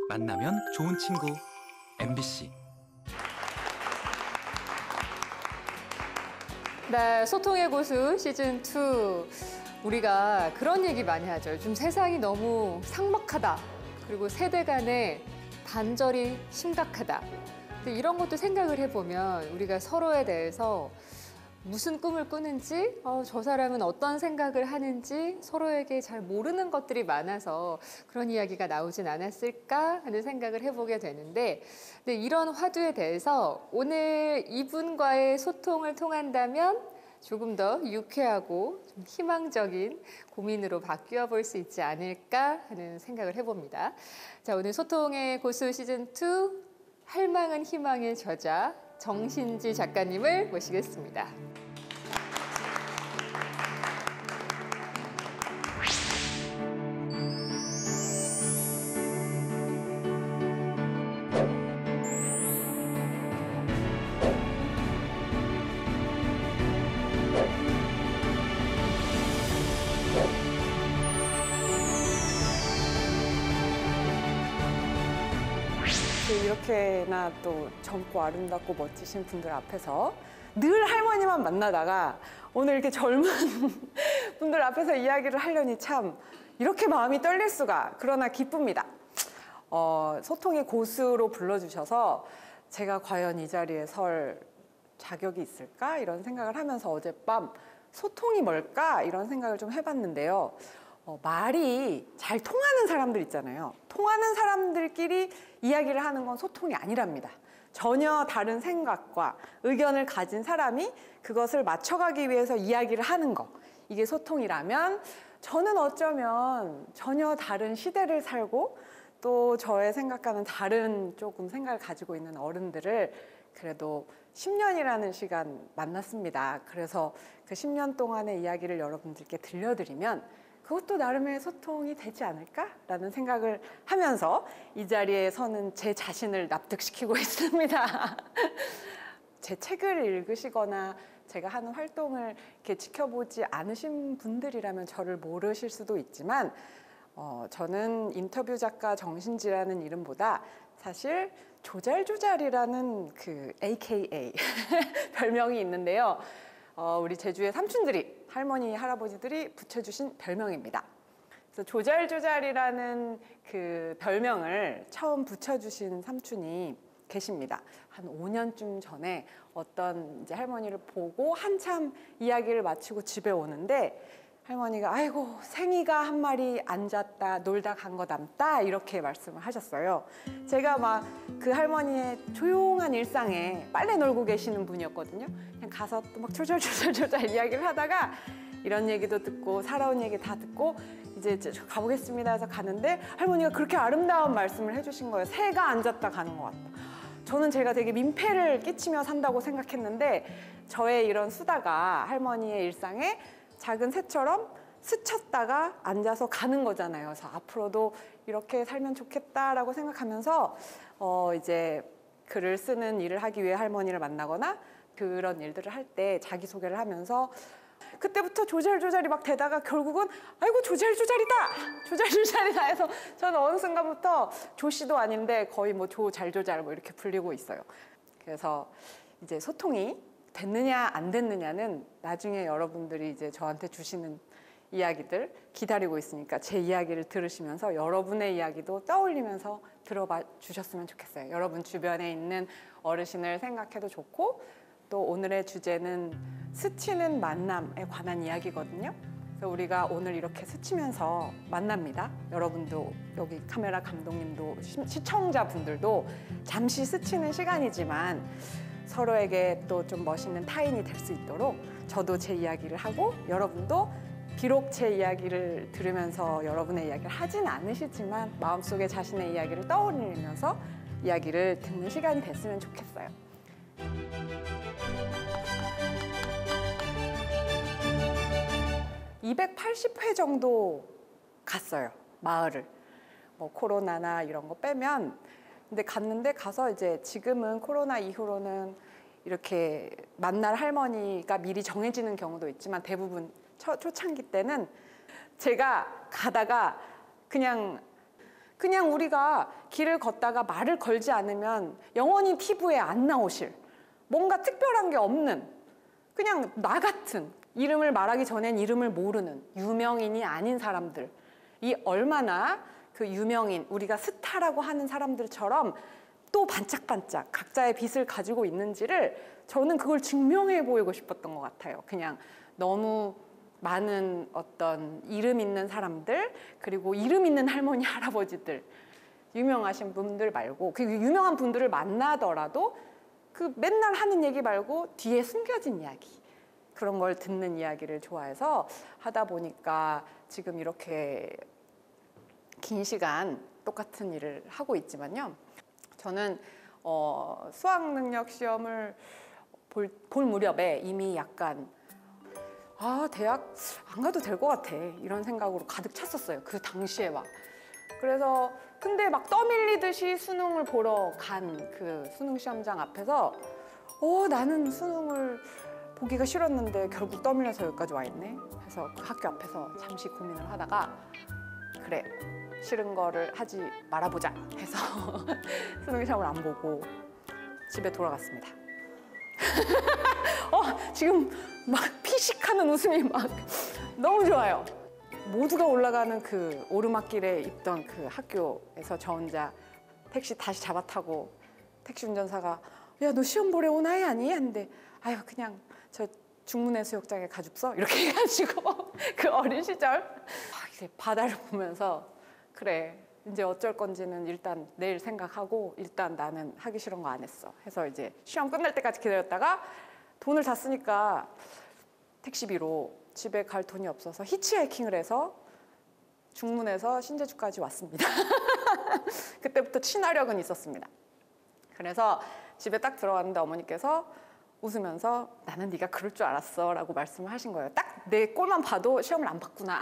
만나면 좋은 친구 MBC. 네, 소통의 고수 시즌2. 우리가 그런 얘기 많이 하죠. 요즘 세상이 너무 삭막하다. 그리고 세대 간의 단절이 심각하다. 근데 이런 것도 생각을 해보면 우리가 서로에 대해서 무슨 꿈을 꾸는지, 저 사람은 어떤 생각을 하는지 서로에게 잘 모르는 것들이 많아서 그런 이야기가 나오진 않았을까 하는 생각을 해보게 되는데, 근데 이런 화두에 대해서 오늘 이분과의 소통을 통한다면 조금 더 유쾌하고 좀 희망적인 고민으로 바뀌어 볼 수 있지 않을까 하는 생각을 해봅니다. 자, 오늘 소통의 고수 시즌2 할망은 희망의 저자 정신지 작가님을 모시겠습니다. 이렇게나 또 젊고 아름답고 멋지신 분들 앞에서 늘 할머니만 만나다가 오늘 이렇게 젊은 분들 앞에서 이야기를 하려니 참 이렇게 마음이 떨릴 수가. 그러나 기쁩니다. 소통의 고수로 불러주셔서 제가 과연 이 자리에 설 자격이 있을까? 이런 생각을 하면서 어젯밤 소통이 뭘까? 이런 생각을 좀 해봤는데요. 말이 잘 통하는 사람들 있잖아요. 통하는 사람들끼리 이야기를 하는 건 소통이 아니랍니다. 전혀 다른 생각과 의견을 가진 사람이 그것을 맞춰가기 위해서 이야기를 하는 거, 이게 소통이라면 저는 어쩌면 전혀 다른 시대를 살고 또 저의 생각과는 다른 조금 생각을 가지고 있는 어른들을 그래도 10년이라는 시간 만났습니다. 그래서 그 10년 동안의 이야기를 여러분들께 들려드리면 그것도 나름의 소통이 되지 않을까라는 생각을 하면서 이 자리에 서는 제 자신을 납득시키고 있습니다. 제 책을 읽으시거나 제가 하는 활동을 이렇게 지켜보지 않으신 분들이라면 저를 모르실 수도 있지만 저는 인터뷰 작가 정신지라는 이름보다 사실 조잘조잘이라는 그 AKA 별명이 있는데요. 우리 제주의 삼촌들이, 할머니, 할아버지들이 붙여주신 별명입니다. 그래서 조잘조잘이라는 그 별명을 처음 붙여주신 삼촌이 계십니다. 한 5년쯤 전에 어떤 이제 할머니를 보고 한참 이야기를 마치고 집에 오는데 할머니가 아이고 생이가 한 마리 앉았다 놀다 간 거 남다 이렇게 말씀을 하셨어요. 제가 막 그 할머니의 조용한 일상에 빨래 널고 계시는 분이었거든요. 그냥 가서 또 막 조절조절조절 이야기를 하다가 이런 얘기도 듣고 살아온 얘기 다 듣고 이제 가보겠습니다 해서 가는데 할머니가 그렇게 아름다운 말씀을 해주신 거예요. 새가 앉았다 가는 것 같다. 저는 제가 되게 민폐를 끼치며 산다고 생각했는데 저의 이런 수다가 할머니의 일상에 작은 새처럼 스쳤다가 앉아서 가는 거잖아요. 그래서 앞으로도 이렇게 살면 좋겠다라고 생각하면서 이제 글을 쓰는 일을 하기 위해 할머니를 만나거나 그런 일들을 할 때 자기소개를 하면서 그때부터 조잘조잘이 막 되다가 결국은 아이고 조잘조잘이다! 조잘조잘이다 해서 저는 어느 순간부터 조씨도 아닌데 거의 뭐 조잘조잘 뭐 이렇게 불리고 있어요. 그래서 이제 소통이 됐느냐 안 됐느냐는 나중에 여러분들이 이제 저한테 주시는 이야기들 기다리고 있으니까 제 이야기를 들으시면서 여러분의 이야기도 떠올리면서 들어봐 주셨으면 좋겠어요. 여러분 주변에 있는 어르신을 생각해도 좋고 또 오늘의 주제는 스치는 만남에 관한 이야기거든요. 그래서 우리가 오늘 이렇게 스치면서 만납니다. 여러분도 여기 카메라 감독님도 시청자분들도 잠시 스치는 시간이지만 서로에게 또 좀 멋있는 타인이 될 수 있도록 저도 제 이야기를 하고 여러분도 비록 제 이야기를 들으면서 여러분의 이야기를 하진 않으시지만 마음속에 자신의 이야기를 떠올리면서 이야기를 듣는 시간이 됐으면 좋겠어요. 280회 정도 갔어요. 마을을. 뭐 코로나나 이런 거 빼면. 근데 갔는데 가서 이제 지금은 코로나 이후로는 이렇게 만날 할머니가 미리 정해지는 경우도 있지만 대부분 초창기 때는 제가 가다가 그냥 그냥 우리가 길을 걷다가 말을 걸지 않으면 영원히 TV에 안 나오실 뭔가 특별한 게 없는 그냥 나 같은 이름을 말하기 전엔 이름을 모르는 유명인이 아닌 사람들 이 얼마나 그 유명인 우리가 스타라고 하는 사람들처럼 또 반짝반짝 각자의 빛을 가지고 있는지를 저는 그걸 증명해 보이고 싶었던 것 같아요. 그냥 너무 많은 어떤 이름 있는 사람들 그리고 이름 있는 할머니 할아버지들 유명하신 분들 말고 그 유명한 분들을 만나더라도 그 맨날 하는 얘기 말고 뒤에 숨겨진 이야기 그런 걸 듣는 이야기를 좋아해서 하다 보니까 지금 이렇게 긴 시간 똑같은 일을 하고 있지만요. 저는 수학 능력 시험을 볼 무렵에 이미 약간 대학 안 가도 될 것 같아 이런 생각으로 가득 찼었어요. 그 당시에 막. 그래서 근데 막 떠밀리듯이 수능을 보러 간 그 수능 시험장 앞에서 나는 수능을 보기가 싫었는데 결국 떠밀려서 여기까지 와 있네. 그래서 그 학교 앞에서 잠시 고민을 하다가 그래 싫은 거를 하지 말아보자 해서 수능 시험을 안 보고 집에 돌아갔습니다. 지금 막 피식하는 웃음이 막 너무 좋아요. 모두가 올라가는 그 오르막길에 있던 그 학교에서 저 혼자 택시 다시 잡아 타고 택시 운전사가 야, 너 시험 보러 온 아이 아니? 했는데 아유 그냥 저 중문해수욕장에 가줍서 이렇게 해가지고 그 어린 시절 이제 바다를 보면서 그래 이제 어쩔 건지는 일단 내일 생각하고 일단 나는 하기 싫은 거 안 했어 해서 이제 시험 끝날 때까지 기다렸다가 돈을 다 쓰니까 택시비로 집에 갈 돈이 없어서 히치하이킹을 해서 중문에서 신제주까지 왔습니다. 그때부터 친화력은 있었습니다. 그래서 집에 딱 들어갔는데 어머니께서 웃으면서 나는 네가 그럴 줄 알았어 라고 말씀을 하신 거예요. 딱 내 꼴만 봐도 시험을 안 봤구나.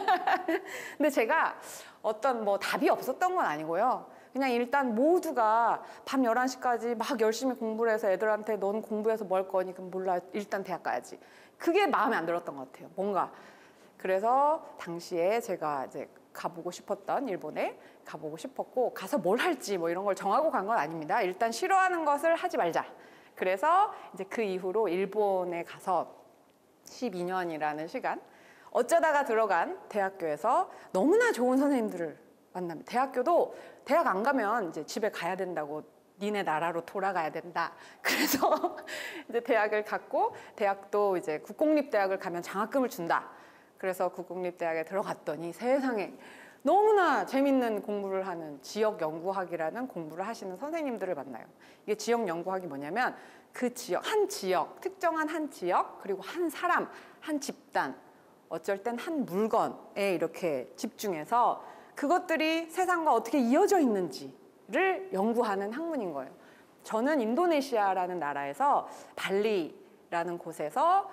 근데 제가 어떤 뭐 답이 없었던 건 아니고요. 그냥 일단 모두가 밤 11시까지 막 열심히 공부를 해서 애들한테 넌 공부해서 뭐 할 거니? 그럼 몰라 일단 대학 가야지. 그게 마음에 안 들었던 것 같아요. 뭔가. 그래서 당시에 제가 이제 가보고 싶었던 일본에 가보고 싶었고 가서 뭘 할지 뭐 이런 걸 정하고 간 건 아닙니다. 일단 싫어하는 것을 하지 말자. 그래서 이제 그 이후로 일본에 가서 12년이라는 시간 어쩌다가 들어간 대학교에서 너무나 좋은 선생님들을 만납니다. 대학교도 대학 안 가면 이제 집에 가야 된다고 니네 나라로 돌아가야 된다. 그래서 이제 대학을 갔고 대학도 이제 국공립대학을 가면 장학금을 준다. 그래서 국공립대학에 들어갔더니 세상에 너무나 재밌는 공부를 하는 지역연구학이라는 공부를 하시는 선생님들을 만나요. 이게 지역연구학이 뭐냐면 그 지역, 한 지역, 특정한 한 지역, 그리고 한 사람, 한 집단, 어쩔 땐 한 물건에 이렇게 집중해서 그것들이 세상과 어떻게 이어져 있는지를 연구하는 학문인 거예요. 저는 인도네시아라는 나라에서 발리라는 곳에서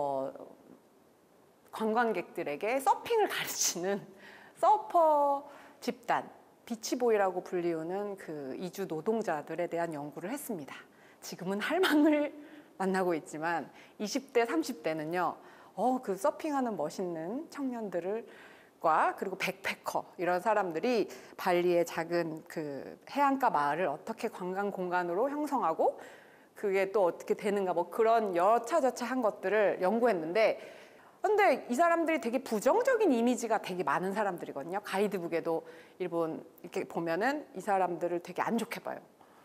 관광객들에게 서핑을 가르치는 서퍼 집단, 비치보이라고 불리우는 그 이주 노동자들에 대한 연구를 했습니다. 지금은 할망을 만나고 있지만 20대, 30대는요. 그 서핑하는 멋있는 청년들과 그리고 백패커 이런 사람들이 발리의 작은 그 해안가 마을을 어떻게 관광 공간으로 형성하고 그게 또 어떻게 되는가 뭐 그런 여차저차한 것들을 연구했는데 근데 이 사람들이 되게 부정적인 이미지가 되게 많은 사람들이거든요. 가이드북에도 일본 이렇게 보면은 이 사람들을 되게 안 좋게 봐요.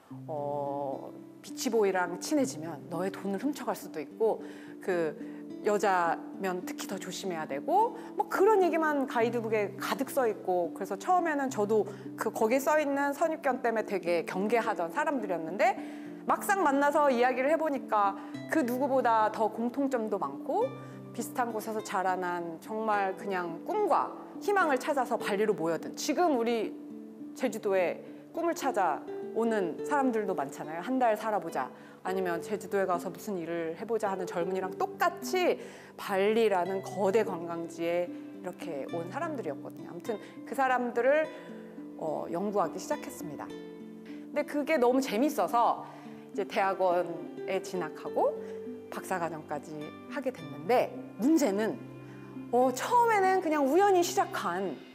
비치보이랑 친해지면 너의 돈을 훔쳐갈 수도 있고 그 여자면 특히 더 조심해야 되고 뭐 그런 얘기만 가이드북에 가득 써 있고 그래서 처음에는 저도 그 거기에 써 있는 선입견 때문에 되게 경계하던 사람들이었는데 막상 만나서 이야기를 해보니까 그 누구보다 더 공통점도 많고 비슷한 곳에서 자라난 정말 그냥 꿈과 희망을 찾아서 발리로 모여든 지금 우리 제주도에 꿈을 찾아 오는 사람들도 많잖아요. 한 달 살아보자 아니면 제주도에 가서 무슨 일을 해보자 하는 젊은이랑 똑같이 발리라는 거대 관광지에 이렇게 온 사람들이었거든요. 아무튼 그 사람들을 연구하기 시작했습니다. 근데 그게 너무 재밌어서 이제 대학원에 진학하고 박사과정까지 하게 됐는데 문제는 처음에는 그냥 우연히 시작한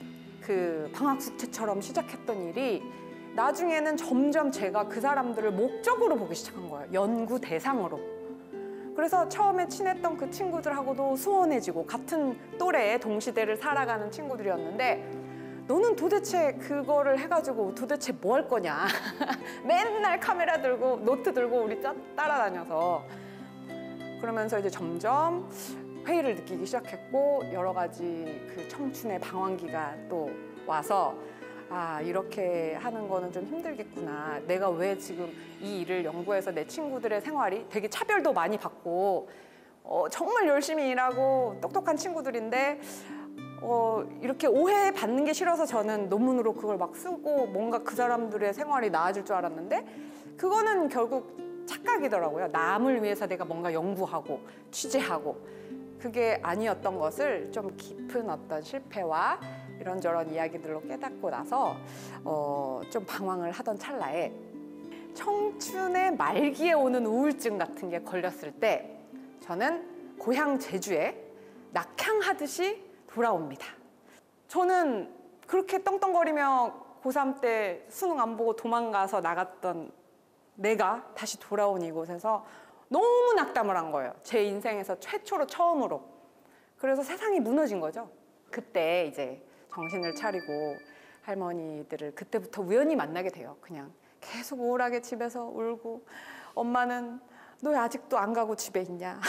그 방학 숙제처럼 시작했던 일이 나중에는 점점 제가 그 사람들을 목적으로 보기 시작한 거예요. 연구 대상으로. 그래서 처음에 친했던 그 친구들하고도 소원해지고 같은 또래의 동시대를 살아가는 친구들이었는데 너는 도대체 그거를 해가지고 도대체 뭐 할 거냐. 맨날 카메라 들고 노트 들고 우리 따라다녀서 그러면서 이제 점점 회의를 느끼기 시작했고 여러 가지 그 청춘의 방황기가 또 와서 아, 이렇게 하는 거는 좀 힘들겠구나. 내가 왜 지금 이 일을 연구해서 내 친구들의 생활이 되게 차별도 많이 받고 정말 열심히 일하고 똑똑한 친구들인데 이렇게 오해받는 게 싫어서 저는 논문으로 그걸 막 쓰고 뭔가 그 사람들의 생활이 나아질 줄 알았는데 그거는 결국 착각이더라고요. 남을 위해서 내가 뭔가 연구하고 취재하고 그게 아니었던 것을 좀 깊은 어떤 실패와 이런저런 이야기들로 깨닫고 나서 좀 방황을 하던 찰나에 청춘의 말기에 오는 우울증 같은 게 걸렸을 때 저는 고향 제주에 낙향하듯이 돌아옵니다. 저는 그렇게 떵떵거리며 고3 때 수능 안 보고 도망가서 나갔던 내가 다시 돌아온 이곳에서 너무 낙담을 한 거예요. 제 인생에서 최초로 처음으로. 그래서 세상이 무너진 거죠. 그때 이제 정신을 차리고 할머니들을 그때부터 우연히 만나게 돼요. 그냥 계속 우울하게 집에서 울고 엄마는 너 왜 아직도 안 가고 집에 있냐.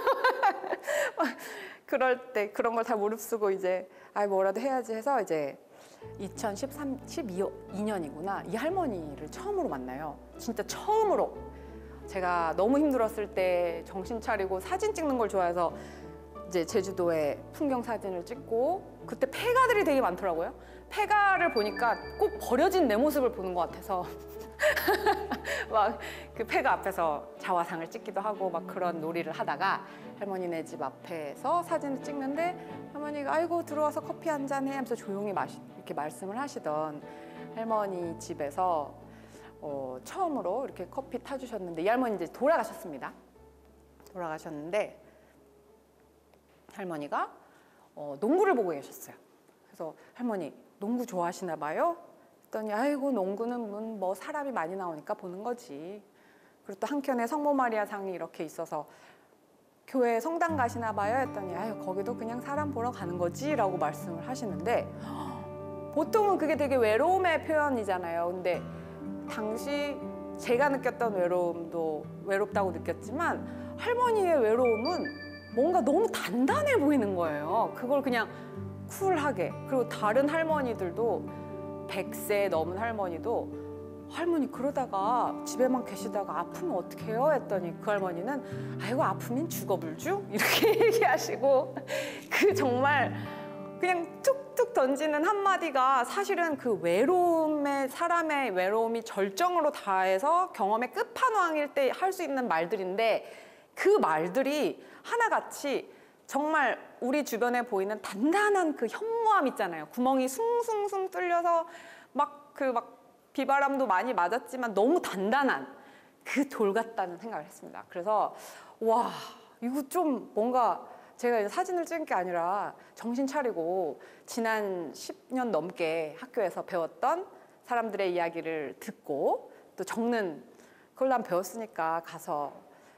그럴 때 그런 걸 다 무릅쓰고 이제 뭐라도 해야지 해서 이제 2012년이구나. 이 할머니를 처음으로 만나요. 진짜 처음으로. 제가 너무 힘들었을 때 정신 차리고 사진 찍는 걸 좋아해서 이제 제주도에 풍경 사진을 찍고 그때 폐가들이 되게 많더라고요. 폐가를 보니까 꼭 버려진 내 모습을 보는 것 같아서 막 그 폐가 앞에서 자화상을 찍기도 하고 막 그런 놀이를 하다가 할머니네 집 앞에서 사진을 찍는데 할머니가 아이고 들어와서 커피 한 잔 해 하면서 조용히 이렇게 말씀을 하시던 할머니 집에서 처음으로 이렇게 커피 타주셨는데 이 할머니 이제 돌아가셨습니다. 돌아가셨는데 할머니가 농구를 보고 계셨어요. 그래서 할머니 농구 좋아하시나 봐요? 했더니 아이고 농구는 뭐 사람이 많이 나오니까 보는 거지. 그리고 또 한켠에 성모 마리아 상이 이렇게 있어서 교회 성당 가시나 봐요? 했더니 아유 거기도 그냥 사람 보러 가는 거지 라고 말씀을 하시는데 보통은 그게 되게 외로움의 표현이잖아요. 근데 당시 제가 느꼈던 외로움도 외롭다고 느꼈지만 할머니의 외로움은 뭔가 너무 단단해 보이는 거예요. 그걸 그냥 쿨하게. 그리고 다른 할머니들도 100세 넘은 할머니도 할머니 그러다가 집에만 계시다가 아프면 어떡해요? 했더니 그 할머니는 아이고 아프면 죽어불주? 이렇게 얘기하시고 그 정말 그냥 툭툭 던지는 한마디가 사실은 그 외로움의 사람의 외로움이 절정으로 다해서 경험의 끝판왕일 때 할 수 있는 말들인데 그 말들이 하나같이 정말 우리 주변에 보이는 단단한 그 현무암 있잖아요. 구멍이 숭숭숭 뚫려서 막 비바람도 많이 맞았지만 너무 단단한 그 돌 같다는 생각을 했습니다. 그래서 와 이거 좀 뭔가 제가 이제 사진을 찍은 게 아니라 정신 차리고 지난 10년 넘게 학교에서 배웠던 사람들의 이야기를 듣고 또 적는 그걸 난 배웠으니까 가서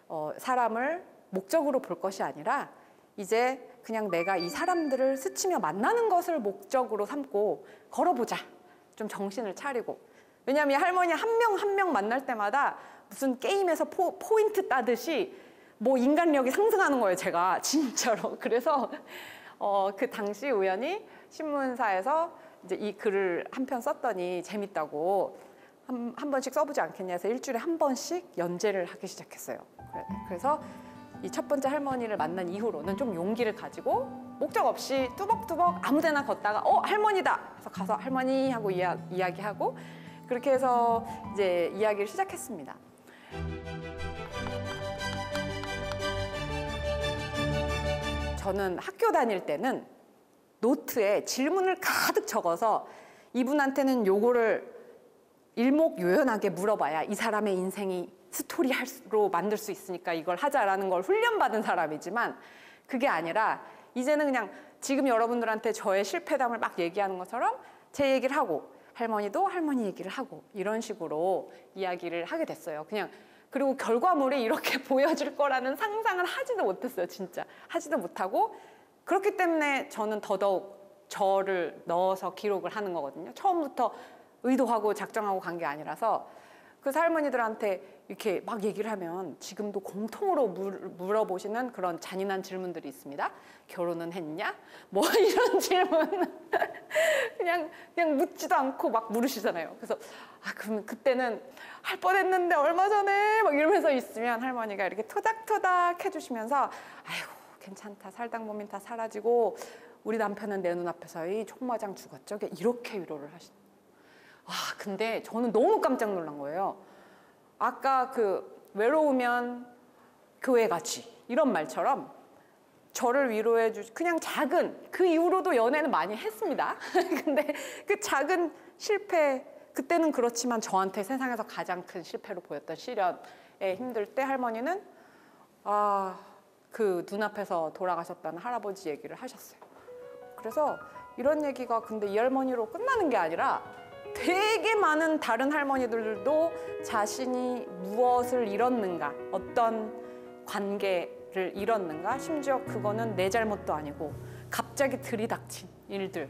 사람을 목적으로 볼 것이 아니라 이제 그냥 내가 이 사람들을 스치며 만나는 것을 목적으로 삼고 걸어보자. 좀 정신을 차리고. 왜냐하면 할머니 한 명 한 명 만날 때마다 무슨 게임에서 포인트 따듯이 뭐 인간력이 상승하는 거예요, 제가. 진짜로. 그래서 그 당시 우연히 신문사에서 이제 이 글을 한 편 썼더니 재밌다고 한 번씩 써보지 않겠냐 해서 일주일에 한 번씩 연재를 하기 시작했어요. 그래서 이 첫 번째 할머니를 만난 이후로는 좀 용기를 가지고 목적 없이 뚜벅뚜벅 아무 데나 걷다가 할머니다! 그래서 가서 할머니 하고 이야기하고 그렇게 해서 이제 이야기를 시작했습니다. 저는 학교 다닐 때는 노트에 질문을 가득 적어서 이분한테는 요거를 일목요연하게 물어봐야 이 사람의 인생이 스토리로 만들 수 있으니까 이걸 하자라는 걸 훈련받은 사람이지만 그게 아니라 이제는 그냥 지금 여러분들한테 저의 실패담을 막 얘기하는 것처럼 제 얘기를 하고 할머니도 할머니 얘기를 하고 이런 식으로 이야기를 하게 됐어요. 그냥 그리고 결과물이 이렇게 보여질 거라는 상상은 하지도 못했어요. 진짜 하지도 못하고 그렇기 때문에 저는 더더욱 저를 넣어서 기록을 하는 거거든요. 처음부터 의도하고 작정하고 간 게 아니라서 그 할머니들한테 이렇게 막 얘기를 하면 지금도 공통으로 물어보시는 그런 잔인한 질문들이 있습니다. 결혼은 했냐? 뭐 이런 질문 그냥 묻지도 않고 막 물으시잖아요. 그래서 그럼 그때는 할 뻔했는데 얼마 전에 막 이러면서 있으면 할머니가 이렇게 토닥토닥 해주시면서 아이고 괜찮다 살다 보면 다 사라지고 우리 남편은 내 눈앞에서 이 총마장 죽었죠. 이렇게 위로를 하시는. 근데 저는 너무 깜짝 놀란 거예요. 아까 그 외로우면 교회 가지 이런 말처럼 저를 위로해 그냥 작은 그 이후로도 연애는 많이 했습니다. 근데 그 작은 실패 그때는 그렇지만 저한테 세상에서 가장 큰 실패로 보였던 시련에 힘들 때 할머니는 그 눈앞에서 돌아가셨다는 할아버지 얘기를 하셨어요. 그래서 이런 얘기가 근데 이 할머니로 끝나는 게 아니라 되게 많은 다른 할머니들도 자신이 무엇을 잃었는가, 어떤 관계를 잃었는가, 심지어 그거는 내 잘못도 아니고 갑자기 들이닥친 일들.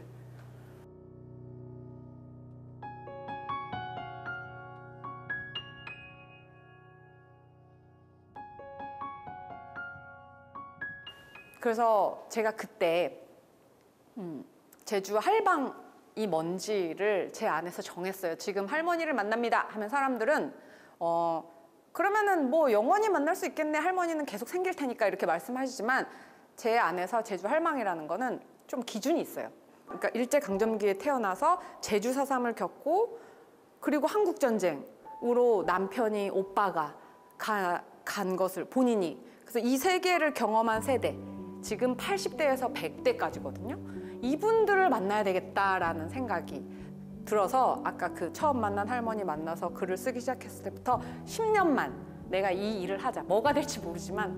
그래서 제가 그때 제주 할방이 뭔지를 제 안에서 정했어요. 지금 할머니를 만납니다 하면 사람들은 그러면은 뭐 영원히 만날 수 있겠네, 할머니는 계속 생길 테니까 이렇게 말씀하시지만 제 안에서 제주 할망이라는 거는 좀 기준이 있어요. 그러니까 일제강점기에 태어나서 제주 4.3을 겪고 그리고 한국전쟁으로 남편이 오빠가 간 것을 본인이 그래서 이 세계를 경험한 세대 지금 80대에서 100대까지거든요. 이분들을 만나야 되겠다라는 생각이 들어서 아까 그 처음 만난 할머니 만나서 글을 쓰기 시작했을 때부터 10년만 내가 이 일을 하자. 뭐가 될지 모르지만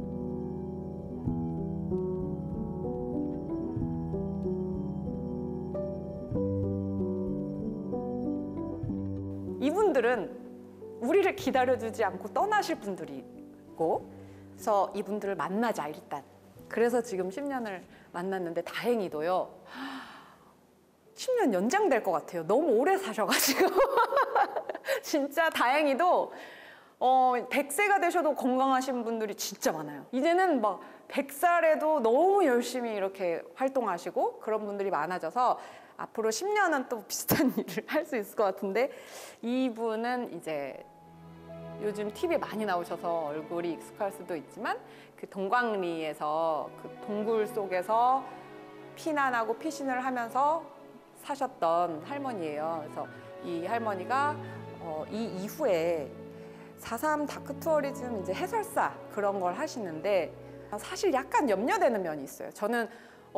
이분들은 우리를 기다려주지 않고 떠나실 분들이고 그래서 이분들을 만나자 일단. 그래서 지금 10년을 만났는데 다행히도요. 10년 연장될 것 같아요. 너무 오래 사셔가지고 진짜 다행히도 100세가 되셔도 건강하신 분들이 진짜 많아요. 이제는 막 100살에도 너무 열심히 이렇게 활동하시고 그런 분들이 많아져서 앞으로 10년은 또 비슷한 일을 할 수 있을 것 같은데 이분은 이제 요즘 TV에 많이 나오셔서 얼굴이 익숙할 수도 있지만 그 동광리에서 그 동굴 속에서 피난하고 피신을 하면서 사셨던 할머니예요. 그래서 이 할머니가 이 이후에 4.3 다크투어리즘 이제 해설사 그런 걸 하시는데 사실 약간 염려되는 면이 있어요. 저는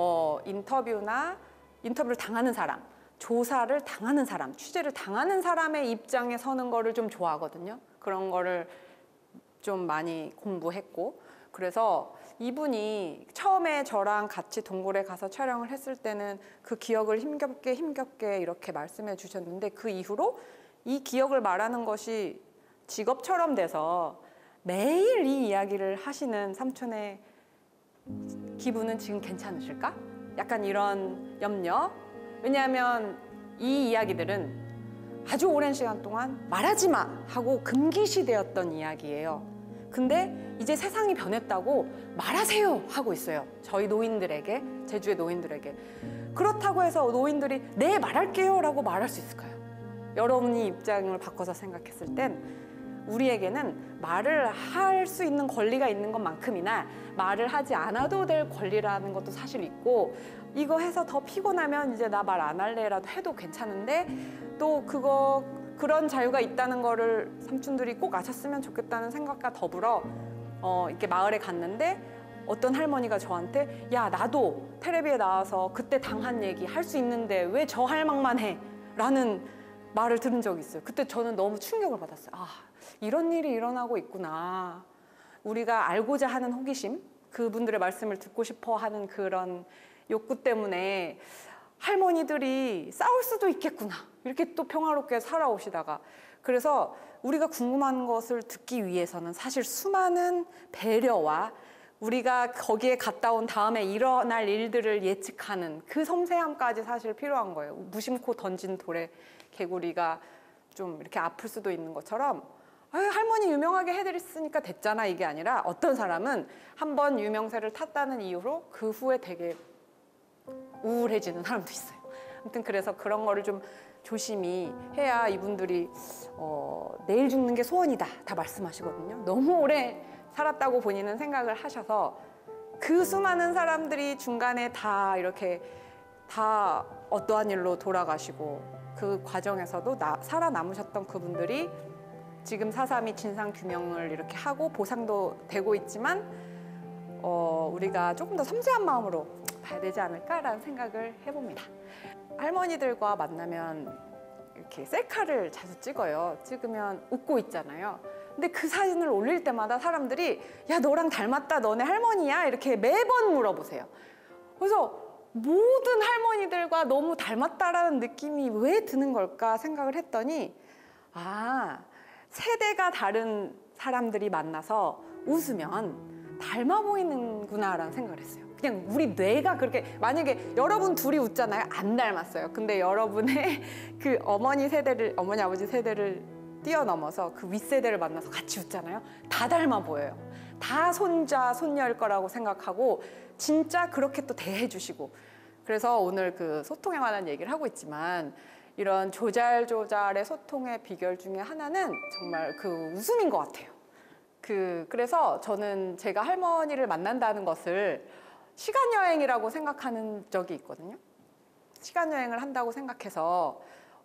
인터뷰를 당하는 사람, 조사를 당하는 사람, 취재를 당하는 사람의 입장에 서는 거를 좀 좋아하거든요. 그런 거를 좀 많이 공부했고 그래서 이분이 처음에 저랑 같이 동굴에 가서 촬영을 했을 때는 그 기억을 힘겹게 이렇게 말씀해 주셨는데 그 이후로 이 기억을 말하는 것이 직업처럼 돼서 매일 이 이야기를 하시는 삼촌의 기분은 지금 괜찮으실까? 약간 이런 염려. 왜냐하면 이 이야기들은 아주 오랜 시간 동안 말하지 마 하고 금기시되었던 이야기예요. 근데 이제 세상이 변했다고 말하세요 하고 있어요. 저희 노인들에게, 제주의 노인들에게. 그렇다고 해서 노인들이 네 말할게요 라고 말할 수 있을까요? 여러분이 입장을 바꿔서 생각했을 땐 우리에게는 말을 할 수 있는 권리가 있는 것만큼이나 말을 하지 않아도 될 권리라는 것도 사실 있고 이거 해서 더 피곤하면 이제 나 말 안 할래라도 해도 괜찮은데 또 그런 자유가 있다는 거를 삼촌들이 꼭 아셨으면 좋겠다는 생각과 더불어 이렇게 마을에 갔는데 어떤 할머니가 저한테 야 나도 텔레비에 나와서 그때 당한 얘기 할 수 있는데 왜 저 할망만 해? 라는 말을 들은 적이 있어요. 그때 저는 너무 충격을 받았어요. 아, 이런 일이 일어나고 있구나. 우리가 알고자 하는 호기심, 그분들의 말씀을 듣고 싶어 하는 그런 욕구 때문에 할머니들이 싸울 수도 있겠구나. 이렇게 또 평화롭게 살아오시다가. 그래서 우리가 궁금한 것을 듣기 위해서는 사실 수많은 배려와 우리가 거기에 갔다 온 다음에 일어날 일들을 예측하는 그 섬세함까지 사실 필요한 거예요. 무심코 던진 돌에 개구리가 좀 이렇게 아플 수도 있는 것처럼 할머니 유명하게 해드렸으니까 됐잖아 이게 아니라 어떤 사람은 한번 유명세를 탔다는 이유로 그 후에 되게 우울해지는 사람도 있어요. 아무튼 그래서 그런 거를 좀 조심히 해야 이분들이 내일 죽는 게 소원이다 다 말씀하시거든요. 너무 오래 살았다고 본인은 생각을 하셔서 그 수많은 사람들이 중간에 다 이렇게 다 어떠한 일로 돌아가시고 그 과정에서도 살아남으셨던 그분들이 지금 4.3이 진상규명을 이렇게 하고 보상도 되고 있지만 우리가 조금 더 섬세한 마음으로 봐야 되지 않을까라는 생각을 해봅니다. 할머니들과 만나면 이렇게 셀카를 자주 찍어요. 찍으면 웃고 있잖아요. 근데 그 사진을 올릴 때마다 사람들이 야 너랑 닮았다 너네 할머니야 이렇게 매번 물어보세요. 그래서 모든 할머니들과 너무 닮았다라는 느낌이 왜 드는 걸까 생각을 했더니 세대가 다른 사람들이 만나서 웃으면 닮아 보이는구나라는 생각을 했어요. 그냥 우리 뇌가 그렇게 만약에 여러분 둘이 웃잖아요. 안 닮았어요. 근데 여러분의 그 어머니 아버지 세대를 뛰어넘어서 그 윗세대를 만나서 같이 웃잖아요. 다 닮아 보여요. 다 손자, 손녀일 거라고 생각하고 진짜 그렇게 또 대해주시고 그래서 오늘 그 소통에 관한 얘기를 하고 있지만 이런 조잘조잘의 소통의 비결 중에 하나는 정말 그 웃음인 것 같아요. 그래서 저는 제가 할머니를 만난다는 것을 시간여행이라고 생각하는 적이 있거든요. 시간여행을 한다고 생각해서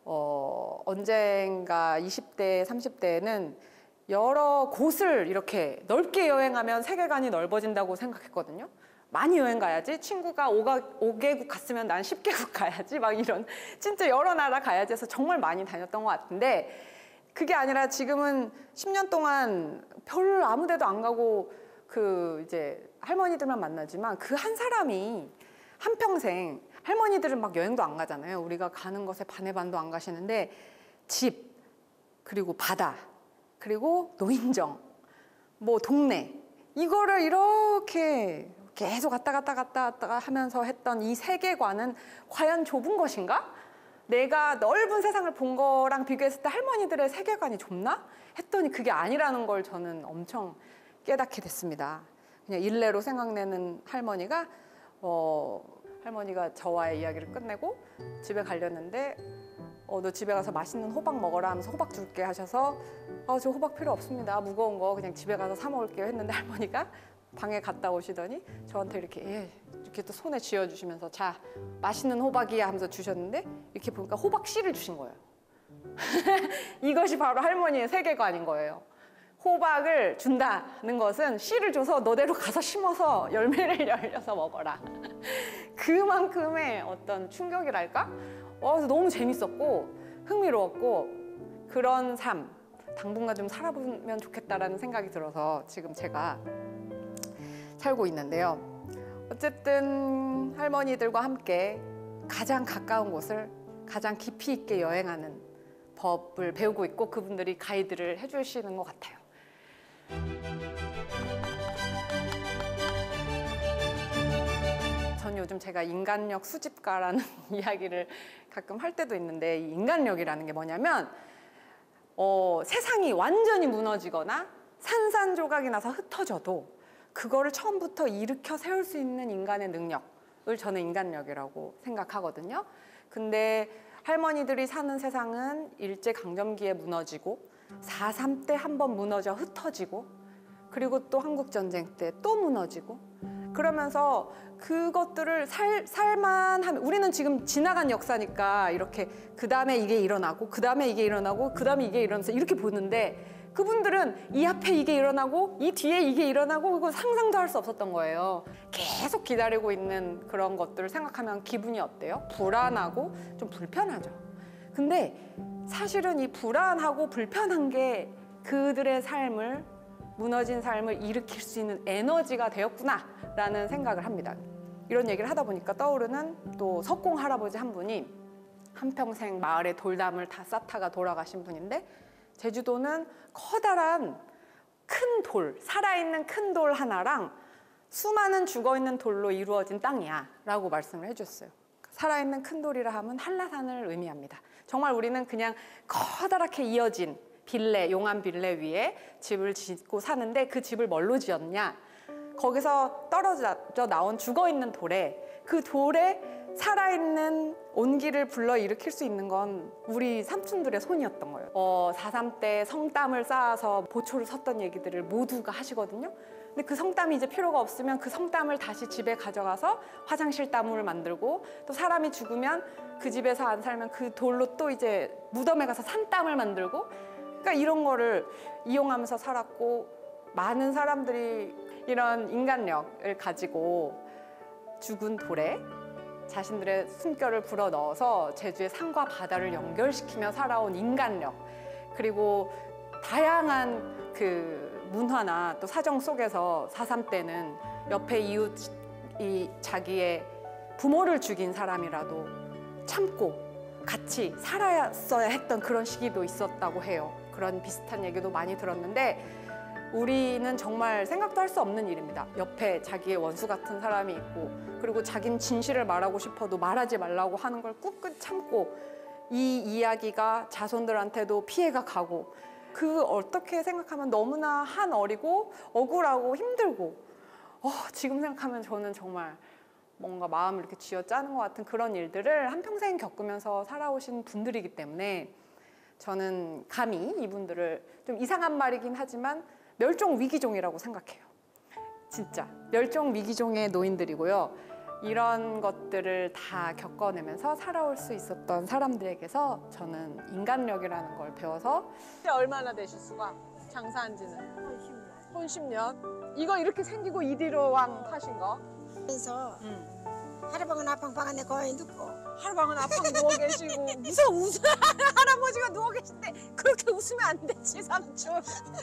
언젠가 20대, 30대에는 여러 곳을 이렇게 넓게 여행하면 세계관이 넓어진다고 생각했거든요. 많이 여행 가야지. 친구가 5개국 갔으면 난 10개국 가야지. 막 이런 진짜 여러 나라 가야지 해서 정말 많이 다녔던 것 같은데 그게 아니라 지금은 10년 동안 별 아무 데도 안 가고 이제 할머니들만 만나지만 그 한 사람이 한평생 할머니들은 막 여행도 안 가잖아요. 우리가 가는 것에 반의 반도 안 가시는데 집, 그리고 바다, 그리고 노인정, 뭐 동네 이거를 이렇게 계속 왔다 갔다 하면서 했던 이 세계관은 과연 좁은 것인가? 내가 넓은 세상을 본 거랑 비교했을 때 할머니들의 세계관이 좁나? 했더니 그게 아니라는 걸 저는 엄청 깨닫게 됐습니다. 그냥 일례로 생각내는 할머니가 저와의 이야기를 끝내고 집에 가려는데 너 집에 가서 맛있는 호박 먹어라 하면서 호박 줄게 하셔서 저 호박 필요 없습니다. 무거운 거 그냥 집에 가서 사 먹을게요 했는데 할머니가 방에 갔다 오시더니 저한테 이렇게 또 손에 쥐어주시면서 자 맛있는 호박이야 하면서 주셨는데 이렇게 보니까 호박 씨를 주신 거예요. 이것이 바로 할머니의 세계관인 거예요. 호박을 준다는 것은 씨를 줘서 너대로 가서 심어서 열매를 열려서 먹어라. 그만큼의 어떤 충격이랄까? 너무 재밌었고 흥미로웠고 그런 삶 당분간 좀 살아보면 좋겠다라는 생각이 들어서 지금 제가 살고 있는데요. 어쨌든 할머니들과 함께 가장 가까운 곳을 가장 깊이 있게 여행하는 법을 배우고 있고 그분들이 가이드를 해주시는 것 같아요. 전 요즘 제가 인간력 수집가라는 이야기를 가끔 할 때도 있는데 이 인간력이라는 게 뭐냐면 세상이 완전히 무너지거나 산산조각이 나서 흩어져도 그거를 처음부터 일으켜 세울 수 있는 인간의 능력을 저는 인간력이라고 생각하거든요. 근데 할머니들이 사는 세상은 일제강점기에 무너지고 4.3 때 한 번 무너져 흩어지고 그리고 또 한국전쟁 때 또 무너지고 그러면서 그것들을 살만하면 우리는 지금 지나간 역사니까 이렇게 그 다음에 이게 일어나고 그 다음에 이게 일어나고 그 다음에 이게 일어나서 이렇게 보는데 그분들은 이 앞에 이게 일어나고 이 뒤에 이게 일어나고 그거 상상도 할 수 없었던 거예요. 계속 기다리고 있는 그런 것들을 생각하면 기분이 어때요? 불안하고 좀 불편하죠. 근데 사실은 이 불안하고 불편한 게 그들의 삶을 무너진 삶을 일으킬 수 있는 에너지가 되었구나라는 생각을 합니다. 이런 얘기를 하다 보니까 떠오르는 또 석공 할아버지 한 분이 한평생 마을의 돌담을 다 쌓다가 돌아가신 분인데, 제주도는 커다란 큰 돌, 살아있는 큰 돌 하나랑 수많은 죽어있는 돌로 이루어진 땅이야 라고 말씀을 해주셨어요. 살아있는 큰 돌이라 하면 한라산을 의미합니다. 정말 우리는 그냥 커다랗게 이어진 빌레, 용암 빌레 위에 집을 짓고 사는데, 그 집을 뭘로 지었냐? 거기서 떨어져 나온 죽어있는 돌에, 그 돌에 살아있는 온기를 불러일으킬 수 있는 건 우리 삼촌들의 손이었던 거예요. 4.3 때 성땀을 쌓아서 보초를 섰던 얘기들을 모두가 하시거든요. 근데 그 성땀이 이제 필요가 없으면 그 성땀을 다시 집에 가져가서 화장실 땀을 만들고, 또 사람이 죽으면 그 집에서 안 살면 그 돌로 또 이제 무덤에 가서 산땀을 만들고, 그러니까 이런 거를 이용하면서 살았고, 많은 사람들이 이런 인간력을 가지고 죽은 돌에 자신들의 숨결을 불어넣어서 제주의 산과 바다를 연결시키며 살아온 인간력, 그리고 다양한 그 문화나 또 사정 속에서 4.3 때는 옆에 이웃이 자기의 부모를 죽인 사람이라도 참고 같이 살았어야 했던 그런 시기도 있었다고 해요. 그런 비슷한 얘기도 많이 들었는데, 우리는 정말 생각도 할 수 없는 일입니다. 옆에 자기의 원수 같은 사람이 있고, 그리고 자기는 진실을 말하고 싶어도 말하지 말라고 하는 걸 꿋꿋 참고, 이 이야기가 자손들한테도 피해가 가고, 그 어떻게 생각하면 너무나 한어리고 억울하고 힘들고, 지금 생각하면 저는 정말 뭔가 마음을 이렇게 쥐어짜는 것 같은 그런 일들을 한평생 겪으면서 살아오신 분들이기 때문에, 저는 감히 이분들을, 좀 이상한 말이긴 하지만 멸종위기종이라고 생각해요. 진짜 멸종위기종의 노인들이고요. 이런 것들을 다 겪어내면서 살아올 수 있었던 사람들에게서 저는 인간력이라는 걸 배워서. 얼마나 되실 수가? 장사한 지는? 혼 10년. 이거 이렇게 생기고 이리로 왕 타신 거? 그래서 하루방은 아팡방한테 거의 눕고 하루방은 아팡 누워 계시고 웃어 할아버지가 누워 계신데 그렇게 웃으면 안 되지 삼촌.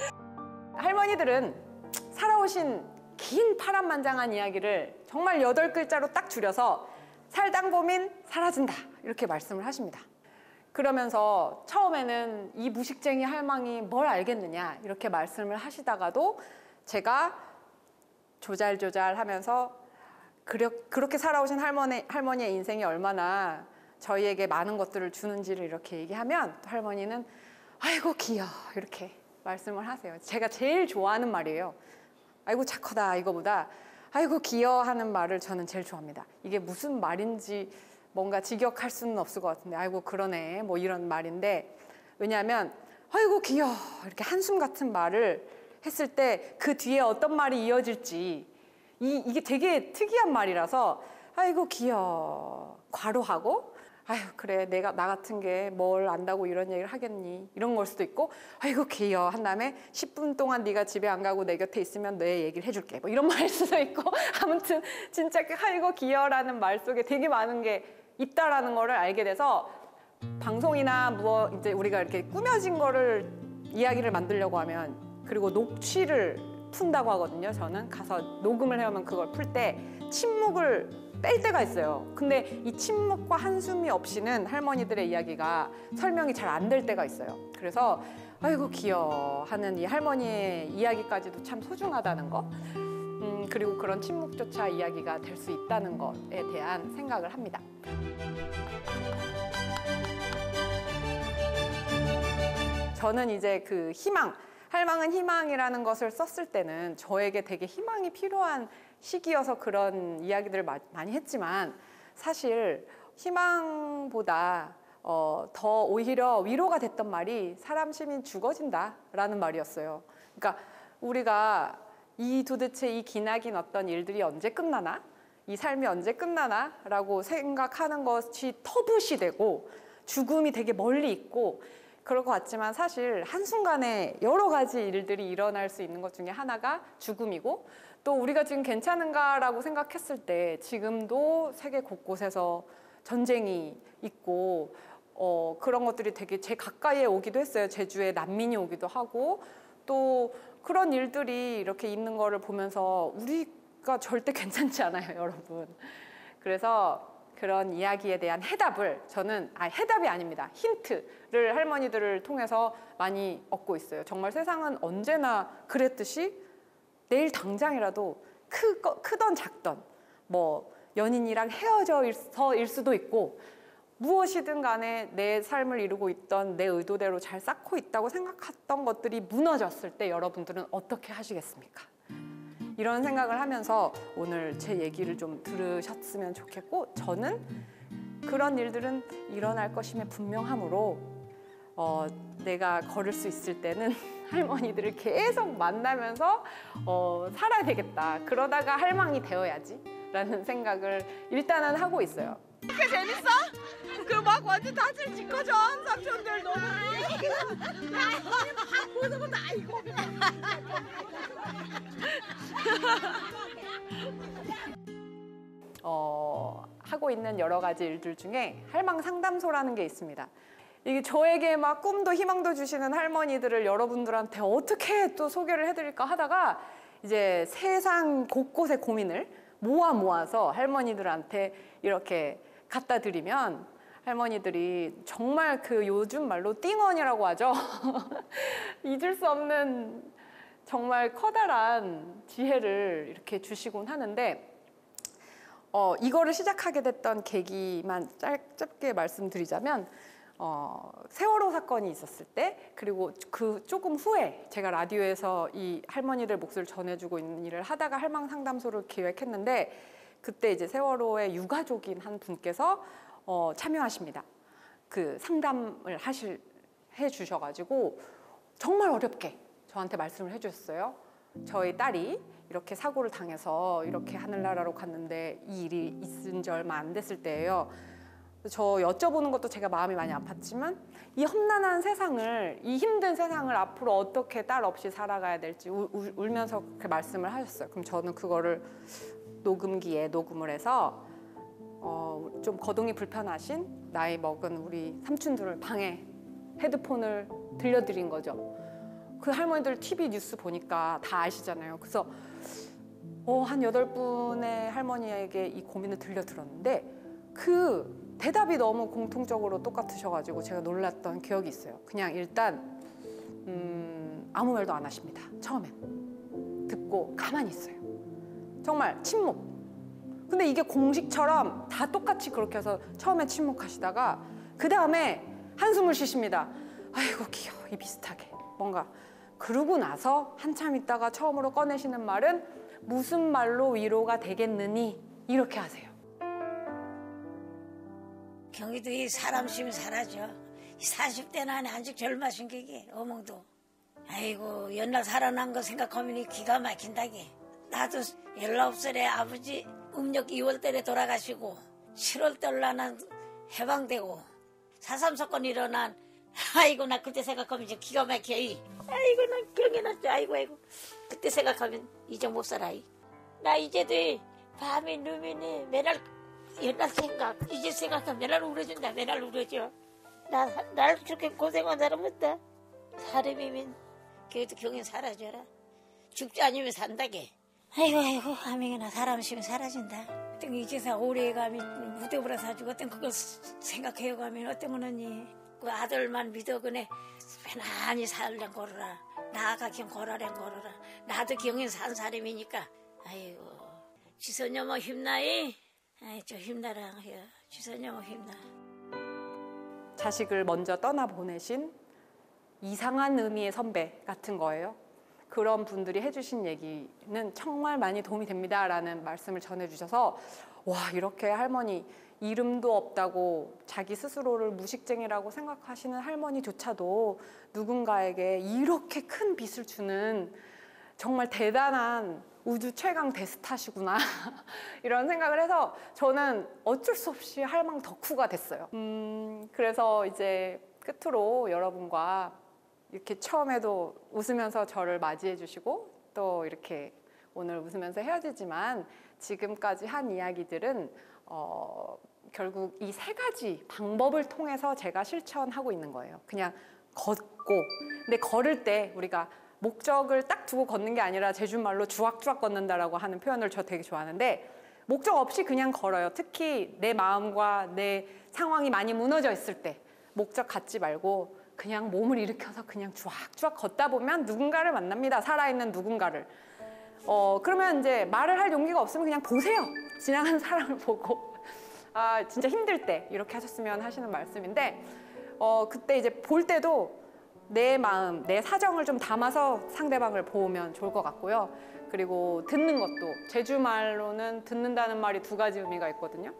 할머니들은 살아오신 긴 파란만장한 이야기를 정말 8글자로 딱 줄여서 살당 고민 사라진다 이렇게 말씀을 하십니다. 그러면서 처음에는 이 무식쟁이 할망이 뭘 알겠느냐 이렇게 말씀을 하시다가도 제가 조잘조잘 하면서 그렇게 살아오신 할머니의 인생이 얼마나 저희에게 많은 것들을 주는지를 이렇게 얘기하면, 또 할머니는 아이고 귀여워 이렇게 말씀을 하세요. 제가 제일 좋아하는 말이에요. 아이고 착하다 이거보다 아이고 귀여워 하는 말을 저는 제일 좋아합니다. 이게 무슨 말인지 뭔가 직역할 수는 없을 것 같은데, 아이고 그러네 뭐 이런 말인데, 왜냐하면 아이고 귀여워 이렇게 한숨 같은 말을 했을 때 그 뒤에 어떤 말이 이어질지, 이게 되게 특이한 말이라서 아이고 귀여워 과로하고, 아유 그래 나 같은 게 뭘 안다고 이런 얘기를 하겠니 이런 걸 수도 있고, 아이고 귀여워 한 다음에 10분 동안 네가 집에 안 가고 내 곁에 있으면 내 얘기를 해줄게 뭐 이런 말일 수도 있고, 아무튼 진짜 그 아이고 귀여워라는 말 속에 되게 많은 게 있다라는 거를 알게 돼서, 방송이나 이제 우리가 이렇게 꾸며진 거를 이야기를 만들려고 하면, 그리고 녹취를 푼다고 하거든요. 저는 가서 녹음을 해오면 그걸 풀 때 침묵을 뺄 때가 있어요. 근데 이 침묵과 한숨이 없이는 할머니들의 이야기가 설명이 잘 안 될 때가 있어요. 그래서 아이고 귀여워 하는 이 할머니의 이야기까지도 참 소중하다는 거, 그리고 그런 침묵조차 이야기가 될 수 있다는 것에 대한 생각을 합니다. 저는 이제 그 희망, 할망은 희망이라는 것을 썼을 때는 저에게 되게 희망이 필요한 시기여서 그런 이야기들을 많이 했지만, 사실 희망보다 더 오히려 위로가 됐던 말이 사람 시민 죽어진다라는 말이었어요. 그러니까 우리가 도대체 이 기나긴 어떤 일들이 언제 끝나나? 이 삶이 언제 끝나나? 라고 생각하는 것이 터부시 되고 죽음이 되게 멀리 있고 그럴 것 같지만, 사실 한순간에 여러 가지 일들이 일어날 수 있는 것 중에 하나가 죽음이고, 또 우리가 지금 괜찮은가라고 생각했을 때 지금도 세계 곳곳에서 전쟁이 있고 그런 것들이 되게 제 가까이에 오기도 했어요. 제주에 난민이 오기도 하고, 또 그런 일들이 이렇게 있는 거를 보면서 우리 가 절대 괜찮지 않아요, 여러분. 그래서 그런 이야기에 대한 해답을 저는 해답이 아닙니다. 힌트를 할머니들을 통해서 많이 얻고 있어요. 정말 세상은 언제나 그랬듯이 내일 당장이라도 크던 작던 뭐 연인이랑 헤어져서일 수도 있고 무엇이든 간에 내 삶을 이루고 있던 내 의도대로 잘 쌓고 있다고 생각했던 것들이 무너졌을 때 여러분들은 어떻게 하시겠습니까? 이런 생각을 하면서 오늘 제 얘기를 좀 들으셨으면 좋겠고 저는 그런 일들은 일어날 것임에 분명하므로 내가 걸을 수 있을 때는 할머니들을 계속 만나면서 살아야 되겠다. 그러다가 할망이 되어야지 라는 생각을 일단은 하고 있어요. 그게 재밌어? 그 막 완전 다들 짓거전 삼촌들 너무 보는 아이고 하고 있는 여러 가지 일들 중에 할망 상담소라는 게 있습니다. 이게 저에게 막 꿈도 희망도 주시는 할머니들을 여러분들한테 어떻게 또 소개를 해드릴까 하다가 이제 세상 곳곳의 고민을 모아서 할머니들한테 이렇게 갖다 드리면 할머니들이 정말 그 요즘 말로 띵언이라고 하죠. 잊을 수 없는 정말 커다란 지혜를 이렇게 주시곤 하는데 이거를 시작하게 됐던 계기만 짧게 말씀드리자면 세월호 사건이 있었을 때 그리고 그 조금 후에 제가 라디오에서 이 할머니들 목소리를 전해주고 있는 일을 하다가 할망 상담소를 기획했는데 그때 이제 세월호의 유가족인 한 분께서 참여하십니다. 그 상담을 해주셔가지고 정말 어렵게 저한테 말씀을 해주셨어요. 저희 딸이 이렇게 사고를 당해서 이렇게 하늘나라로 갔는데 이 일이 있은 지 얼마 안 됐을 때예요. 저 여쭤보는 것도 제가 마음이 많이 아팠지만 이 험난한 세상을, 이 힘든 세상을 앞으로 어떻게 딸 없이 살아가야 될지 울면서 그렇게 말씀을 하셨어요. 그럼 저는 그거를 녹음기에 녹음을 해서 좀 거동이 불편하신 나이 먹은 우리 삼촌들을 방에 헤드폰을 들려드린 거죠. 그 할머니들 TV 뉴스 보니까 다 아시잖아요. 그래서 한 8분의 할머니에게 이 고민을 들려드렸는데 그 대답이 너무 공통적으로 똑같으셔가지고 제가 놀랐던 기억이 있어요. 그냥 일단 아무 말도 안 하십니다. 처음엔 듣고 가만히 있어요. 정말 침묵. 근데 이게 공식처럼 다 똑같이 그렇게 해서 처음에 침묵하시다가 그 다음에 한숨을 쉬십니다. 아이고 귀여워 이 비슷하게 뭔가. 그러고 나서 한참 있다가 처음으로 꺼내시는 말은 무슨 말로 위로가 되겠느니 이렇게 하세요. 경기도에 사람 쉬면 사라져. 40대는 안에 아직 젊으신 게 어멍도. 아이고 옛날 살아난 거 생각하면 기가 막힌다게. 나도 19살에 아버지 음력 2월달에 돌아가시고 7월달 나는 해방되고 4.3 사건 일어난 아이고 나 그때 생각하면 이제 기가 막혀. 아이고 나 경계났죠. 아이고 그때 생각하면 이제 못 살아. 나 이제도 밤에 누면 맨날 옛날 생각 이제 생각하면 맨날 울어준다. 맨날 울어줘. 날 그렇게 고생한 사람 없다. 사람이면 그래도 경계 사라져라. 죽지 않으면 산다게. 아이고 아명이나 사람 쉬면 사라진다. 어떤 이제서 오래 가면 무대보라 사주고 어떤 그걸 생각해 가면 어떤 거는 그 아들만 믿어 그네 편안히 살련 걸어라. 나가 경 걸어라. 나도 경인 산 사람이니까. 아이고 지선여모 힘나이. 아이 저 힘나라 해요. 지선여모 힘나. 자식을 먼저 떠나보내신 이상한 의미의 선배 같은 거예요. 그런 분들이 해주신 얘기는 정말 많이 도움이 됩니다라는 말씀을 전해주셔서 와 이렇게 할머니 이름도 없다고 자기 스스로를 무식쟁이라고 생각하시는 할머니조차도 누군가에게 이렇게 큰 빚을 주는 정말 대단한 우주 최강 대스타시구나 이런 생각을 해서 저는 어쩔 수 없이 할망 덕후가 됐어요. 그래서 이제 끝으로 여러분과 이렇게 처음에도 웃으면서 저를 맞이해 주시고 또 이렇게 오늘 웃으면서 헤어지지만 지금까지 한 이야기들은 결국 이 3가지 방법을 통해서 제가 실천하고 있는 거예요. 그냥 걷고 근데 걸을 때 우리가 목적을 딱 두고 걷는 게 아니라 제주말로 주악주악 걷는다라고 하는 표현을 저 되게 좋아하는데 목적 없이 그냥 걸어요. 특히 내 마음과 내 상황이 많이 무너져 있을 때 목적 갖지 말고 그냥 몸을 일으켜서 그냥 주악주악 걷다 보면 누군가를 만납니다. 살아있는 누군가를. 그러면 이제 말을 할 용기가 없으면 그냥 보세요. 지나가는 사람을 보고 아 진짜 힘들 때 이렇게 하셨으면 하시는 말씀인데 그때 이제 볼 때도 내 마음, 내 사정을 좀 담아서 상대방을 보면 좋을 것 같고요. 그리고 듣는 것도 제주말로는 듣는다는 말이 두 가지 의미가 있거든요.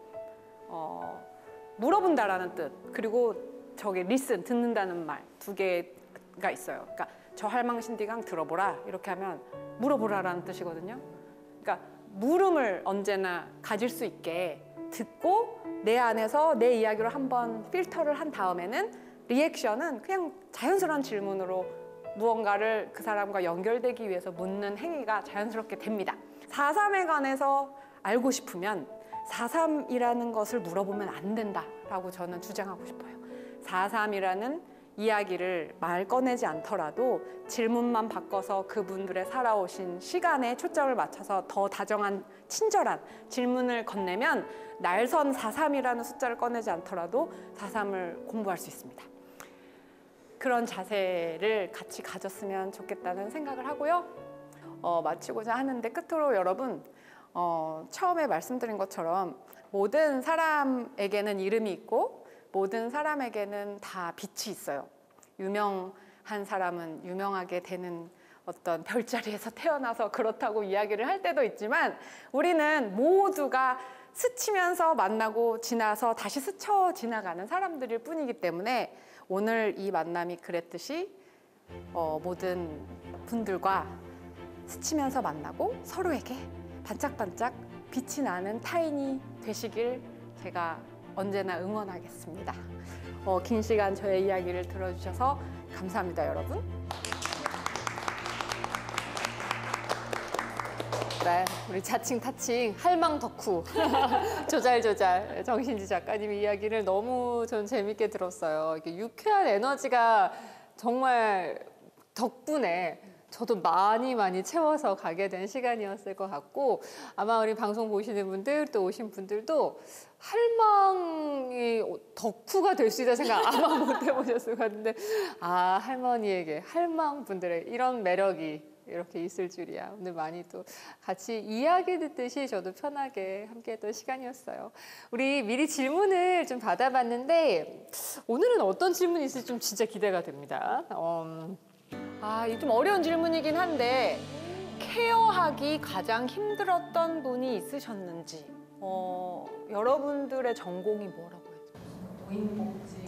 물어본다라는 뜻 그리고 저기 listen, 듣는다는 말 두 개가 있어요. 그러니까 저 할망신디강 들어보라 이렇게 하면 물어보라라는 뜻이거든요. 그러니까 물음을 언제나 가질 수 있게 듣고 내 안에서 내 이야기로 한번 필터를 한 다음에는 리액션은 그냥 자연스러운 질문으로 무언가를 그 사람과 연결되기 위해서 묻는 행위가 자연스럽게 됩니다. 4.3에 관해서 알고 싶으면 4.3이라는 것을 물어보면 안 된다라고 저는 주장하고 싶어요. 4.3이라는 이야기를 말 꺼내지 않더라도 질문만 바꿔서 그분들의 살아오신 시간에 초점을 맞춰서 더 다정한 친절한 질문을 건네면 날선 4.3이라는 숫자를 꺼내지 않더라도 4.3을 공부할 수 있습니다. 그런 자세를 같이 가졌으면 좋겠다는 생각을 하고요. 마치고자 하는데 끝으로 여러분 처음에 말씀드린 것처럼 모든 사람에게는 이름이 있고 모든 사람에게는 다 빛이 있어요. 유명한 사람은 유명하게 되는 어떤 별자리에서 태어나서 그렇다고 이야기를 할 때도 있지만 우리는 모두가 스치면서 만나고 지나서 다시 스쳐 지나가는 사람들일 뿐이기 때문에 오늘 이 만남이 그랬듯이 모든 분들과 스치면서 만나고 서로에게 반짝반짝 빛이 나는 타인이 되시길 제가 언제나 응원하겠습니다. 긴 시간 저의 이야기를 들어주셔서 감사합니다, 여러분. 네, 우리 자칭 타칭 할망 덕후 조잘조잘 정신지 작가님 이야기를 너무 전 재밌게 들었어요. 이게 유쾌한 에너지가 정말 덕분에 저도 많이 채워서 가게 된 시간이었을 것 같고 아마 우리 방송 보시는 분들 또 오신 분들도 할망이 덕후가 될 수 있다 생각 아마 못 해보셨을 것 같은데 아 할머니에게 할망 분들의 이런 매력이 이렇게 있을 줄이야. 오늘 많이 또 같이 이야기 듣듯이 저도 편하게 함께했던 시간이었어요. 우리 미리 질문을 좀 받아봤는데 오늘은 어떤 질문이 있을지 좀 진짜 기대가 됩니다. 이게 좀 어려운 질문이긴 한데 케어하기 가장 힘들었던 분이 있으셨는지 여러분들의 전공이 뭐라고 했죠? 노인복지,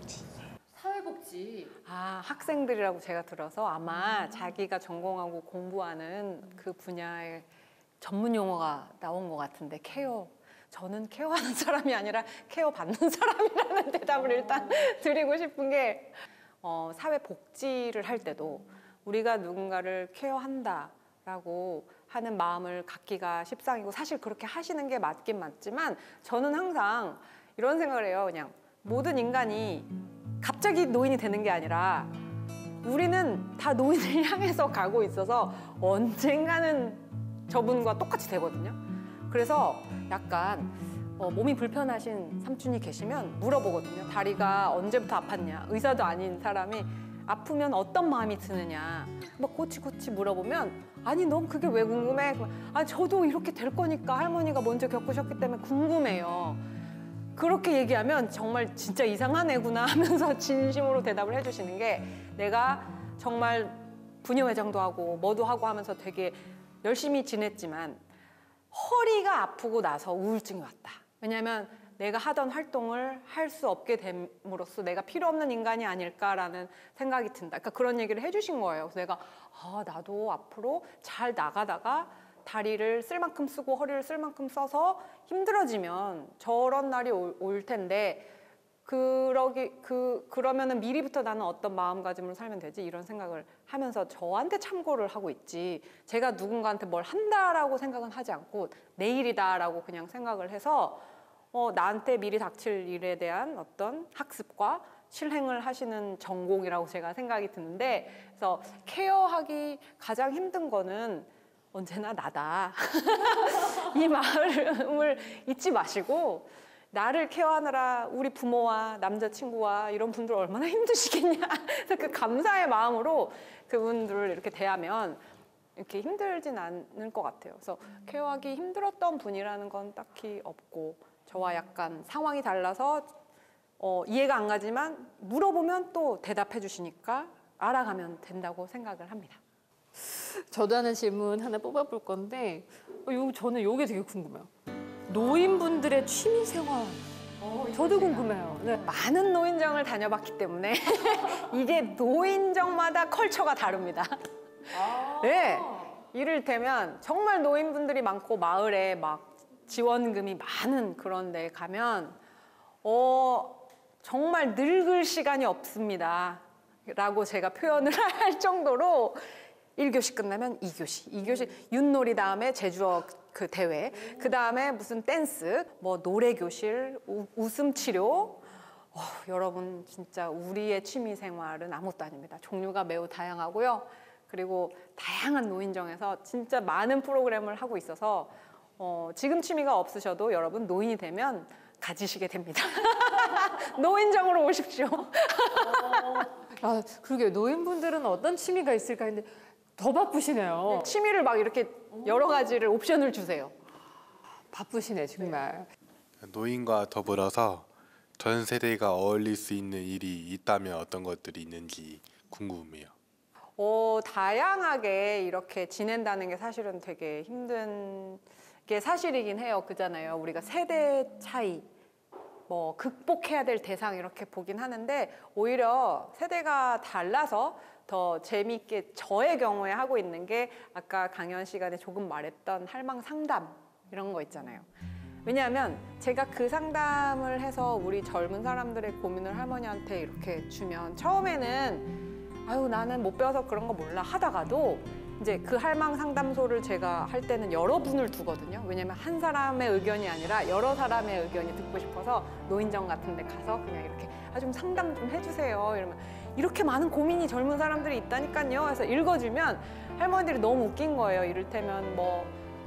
사회복지. 학생들이라고 제가 들어서 아마 자기가 전공하고 공부하는 그 분야의 전문 용어가 나온 것 같은데 케어. 저는 케어하는 사람이 아니라 케어받는 사람이라는 대답을 일단 드리고 싶은 게 사회복지를 할 때도 우리가 누군가를 케어한다라고 하는 마음을 갖기가 십상이고 사실 그렇게 하시는 게 맞긴 맞지만 저는 항상 이런 생각을 해요. 그냥 모든 인간이 갑자기 노인이 되는 게 아니라 우리는 다 노인을 향해서 가고 있어서 언젠가는 저분과 똑같이 되거든요. 그래서 약간 몸이 불편하신 삼촌이 계시면 물어보거든요. 다리가 언제부터 아팠냐. 의사도 아닌 사람이 아프면 어떤 마음이 드느냐. 막 고치고치 물어보면 아니 넌 그게 왜 궁금해? 저도 이렇게 될 거니까 할머니가 먼저 겪으셨기 때문에 궁금해요. 그렇게 얘기하면 정말 진짜 이상한 애구나 하면서 진심으로 대답을 해주시는 게 내가 정말 부녀회장도 하고 뭐도 하고 하면서 되게 열심히 지냈지만 허리가 아프고 나서 우울증이 왔다. 왜냐하면 내가 하던 활동을 할 수 없게 됨으로써 내가 필요 없는 인간이 아닐까라는 생각이 든다. 그러니까 그런 얘기를 해주신 거예요. 그래서 내가 나도 앞으로 잘 나가다가 다리를 쓸 만큼 쓰고 허리를 쓸 만큼 써서 힘들어지면 저런 날이 올 텐데 그러면은 미리부터 나는 어떤 마음가짐으로 살면 되지 이런 생각을 하면서 저한테 참고를 하고 있지 제가 누군가한테 뭘 한다라고 생각은 하지 않고 내일이다라고 그냥 생각을 해서 나한테 미리 닥칠 일에 대한 어떤 학습과 실행을 하시는 전공이라고 제가 생각이 드는데, 그래서 케어하기 가장 힘든 거는 언제나 나다. 이 마음을 잊지 마시고, 나를 케어하느라 우리 부모와 남자친구와 이런 분들 얼마나 힘드시겠냐. 그래서 그 감사의 마음으로 그분들을 이렇게 대하면 이렇게 힘들진 않을 것 같아요. 그래서 케어하기 힘들었던 분이라는 건 딱히 없고, 저와 약간 상황이 달라서 이해가 안 가지만 물어보면 또 대답해 주시니까 알아가면 된다고 생각을 합니다. 저도 하는 질문 하나 뽑아볼 건데 저는 이게 되게 궁금해요. 노인분들의 취미 생활. 저도 궁금해요. 네. 많은 노인정을 다녀봤기 때문에 이게 노인정마다 컬처가 다릅니다. 네, 이를테면 정말 노인분들이 많고 마을에 막 지원금이 많은 그런 데 가면 정말 늙을 시간이 없습니다 라고 제가 표현을 할 정도로 1교시 끝나면 2교시, 2교시 윷놀이 다음에 제주어 그 대회, 그 다음에 무슨 댄스, 뭐 노래 교실, 웃음 치료. 여러분 진짜 우리의 취미 생활은 아무것도 아닙니다. 종류가 매우 다양하고요. 그리고 다양한 노인정에서 진짜 많은 프로그램을 하고 있어서 지금 취미가 없으셔도 여러분 노인이 되면 가지시게 됩니다. 노인정으로 오십시오. 그러게요. 노인분들은 어떤 취미가 있을까 했는데 더 바쁘시네요. 취미를 막 이렇게 여러 가지를 옵션을 주세요. 바쁘시네 정말. 노인과 더불어서 전 세대가 어울릴 수 있는 일이 있다면 어떤 것들이 있는지 궁금해요. 다양하게 이렇게 지낸다는 게 사실은 되게 힘든 게 사실이긴 해요. 그잖아요. 우리가 세대 차이, 뭐 극복해야 될 대상 이렇게 보긴 하는데 오히려 세대가 달라서 더 재미있게 저의 경우에 하고 있는 게 아까 강연 시간에 조금 말했던 할망 상담 이런 거 있잖아요. 왜냐하면 제가 그 상담을 해서 우리 젊은 사람들의 고민을 할머니한테 이렇게 주면 처음에는 아유 나는 못 배워서 그런 거 몰라 하다가도 이제 그 할망 상담소를 제가 할 때는 여러 분을 두거든요. 왜냐면 한 사람의 의견이 아니라 여러 사람의 의견이 듣고 싶어서 노인정 같은 데 가서 그냥 이렇게 좀 상담 좀 해주세요. 이러면 이렇게 많은 고민이 젊은 사람들이 있다니까요. 해서 읽어주면 할머니들이 너무 웃긴 거예요. 이를테면 뭐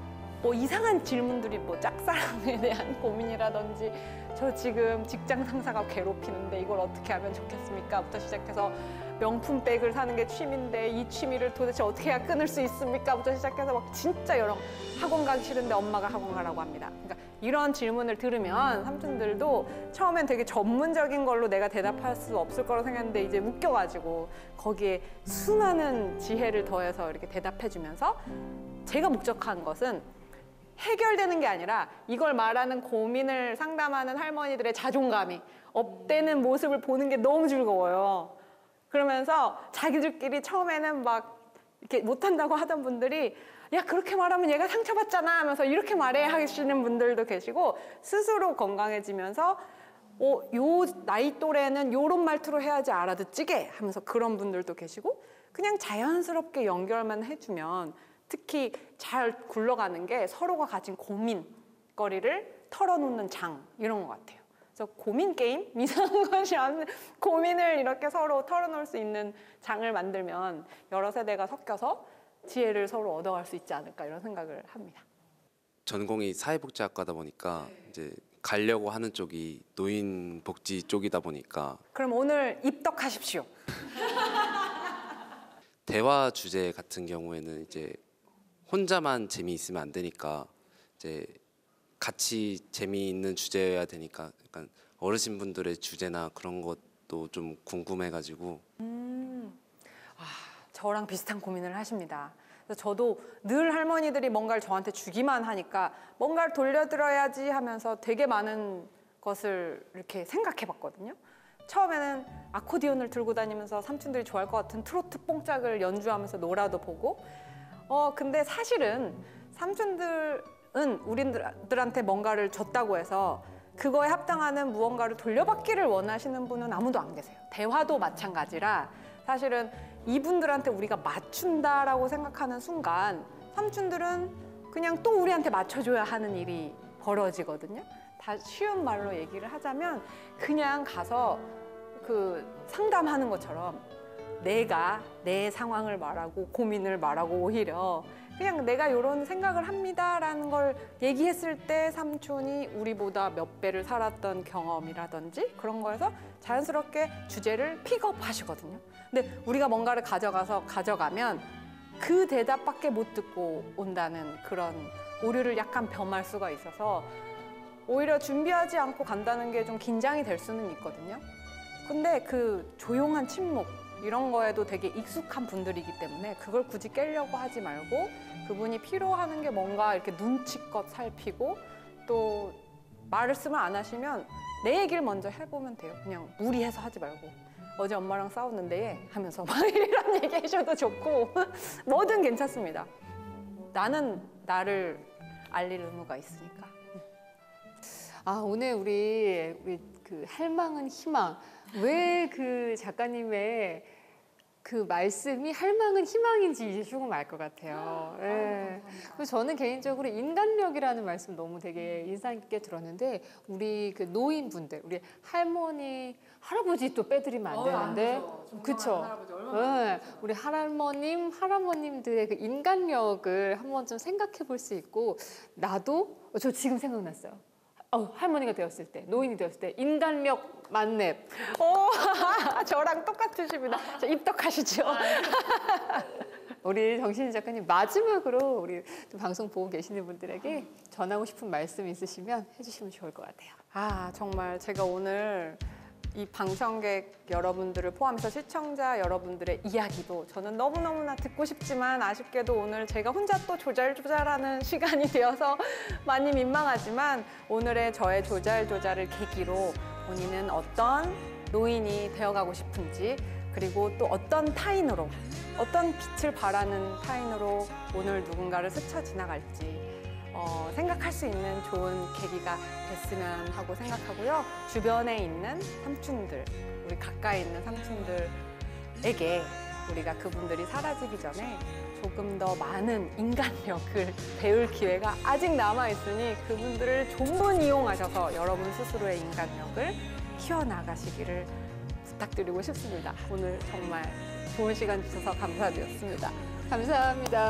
이상한 질문들이 뭐 짝사랑에 대한 고민이라든지 저 지금 직장 상사가 괴롭히는데 이걸 어떻게 하면 좋겠습니까? 부터 시작해서 명품 백을 사는 게 취미인데 이 취미를 도대체 어떻게 해야 끊을 수 있습니까? 부터 시작해서 막 진짜 여러 학원 가기 싫은데 엄마가 학원 가라고 합니다. 그러니까 이런 질문을 들으면 삼촌들도 처음엔 되게 전문적인 걸로 내가 대답할 수 없을 거라고 생각했는데 이제 웃겨가지고 거기에 수많은 지혜를 더해서 이렇게 대답해주면서 제가 목적한 것은 해결되는 게 아니라 이걸 말하는 고민을 상담하는 할머니들의 자존감이 업되는 모습을 보는 게 너무 즐거워요. 그러면서 자기들끼리 처음에는 막 이렇게 못한다고 하던 분들이 야 그렇게 말하면 얘가 상처받잖아 하면서 이렇게 말해 하시는 분들도 계시고 스스로 건강해지면서 요 나이 또래는 요런 말투로 해야지 알아듣지게 하면서 그런 분들도 계시고 그냥 자연스럽게 연결만 해주면 특히 잘 굴러가는 게 서로가 가진 고민거리를 털어놓는 장 이런 것 같아요. 그래서 고민 게임? 이상한 것이 아니라 고민을 이렇게 서로 털어놓을 수 있는 장을 만들면 여러 세대가 섞여서 지혜를 서로 얻어갈 수 있지 않을까 이런 생각을 합니다. 전공이 사회복지학과다 보니까 이제 가려고 하는 쪽이 노인복지 쪽이다 보니까 그럼 오늘 입덕하십시오. 대화 주제 같은 경우에는 이제 혼자만 재미있으면 안 되니까 이제 같이 재미있는 주제여야 되니까 약간 어르신분들의 주제나 그런 것도 좀 궁금해가지고 저랑 비슷한 고민을 하십니다. 그래서 저도 늘 할머니들이 뭔가를 저한테 주기만 하니까 뭔가를 돌려드려야지 하면서 되게 많은 것을 이렇게 생각해 봤거든요. 처음에는 아코디언을 들고 다니면서 삼촌들이 좋아할 것 같은 트로트 뽕짝을 연주하면서 놀아도 보고 근데 사실은 삼촌들은 우리들한테 뭔가를 줬다고 해서 그거에 합당하는 무언가를 돌려받기를 원하시는 분은 아무도 안 계세요. 대화도 마찬가지라 사실은 이분들한테 우리가 맞춘다라고 생각하는 순간 삼촌들은 그냥 또 우리한테 맞춰줘야 하는 일이 벌어지거든요. 다 쉬운 말로 얘기를 하자면 그냥 가서 그 상담하는 것처럼 내가 내 상황을 말하고 고민을 말하고 오히려 그냥 내가 이런 생각을 합니다라는 걸 얘기했을 때 삼촌이 우리보다 몇 배를 살았던 경험이라든지 그런 거에서 자연스럽게 주제를 픽업하시거든요. 근데 우리가 뭔가를 가져가면 그 대답밖에 못 듣고 온다는 그런 오류를 약간 범할 수가 있어서 오히려 준비하지 않고 간다는 게 좀 긴장이 될 수는 있거든요. 근데 그 조용한 침묵 이런 거에도 되게 익숙한 분들이기 때문에 그걸 굳이 깨려고 하지 말고 그분이 필요하는 게 뭔가 이렇게 눈치껏 살피고 또 말씀을 안 하시면 내 얘기를 먼저 해보면 돼요. 그냥 무리해서 하지 말고 어제 엄마랑 싸웠는데 하면서 막 이런 얘기 하셔도 좋고 뭐든 괜찮습니다. 나는 나를 알릴 의무가 있으니까. 아, 오늘 우리 그 할망은 희망. 왜 그 작가님의 그 말씀이 할망은 희망인지 이제 조금 알 것 같아요. 예. 그래서 저는 개인적으로 인간력이라는 말씀 너무 되게 인상 깊게 들었는데 우리 그 노인분들, 우리 할머니, 할아버지 또 빼드리면 안 되는데, 그렇죠? 예. 우리 할아버님들의 그 인간력을 한번 좀 생각해 볼 수 있고 나도 저 지금 생각났어요. 할머니가 되었을 때, 노인이 되었을 때 인간력 만렙. 저랑 똑같으십니다. 자, 입덕하시죠. 우리 정신희 작가님 마지막으로 우리 또 방송 보고 계시는 분들에게 전하고 싶은 말씀 있으시면 해주시면 좋을 것 같아요. 아, 정말 제가 오늘 이 방청객 여러분들을 포함해서 시청자 여러분들의 이야기도 저는 너무너무나 듣고 싶지만 아쉽게도 오늘 제가 혼자 또 조잘조잘하는 시간이 되어서 많이 민망하지만 오늘의 저의 조잘조잘을 계기로 본인은 어떤 노인이 되어가고 싶은지 그리고 또 어떤 타인으로 어떤 빛을 발하는 타인으로 오늘 누군가를 스쳐 지나갈지 생각할 수 있는 좋은 계기가 됐으면 하고 생각하고요. 주변에 있는 삼촌들, 우리 가까이 있는 삼촌들에게 우리가 그분들이 사라지기 전에 조금 더 많은 인간력을 배울 기회가 아직 남아있으니 그분들을充分 이용하셔서 여러분 스스로의 인간력을 키워나가시기를 부탁드리고 싶습니다. 오늘 정말 좋은 시간 주셔서 감사드렸습니다. 감사합니다.